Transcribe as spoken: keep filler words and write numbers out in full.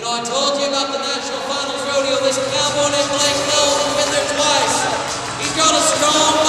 know, I told you about the National Finals Rodeo. This cowboy named Blake Knowles has been there twice. He's got a strong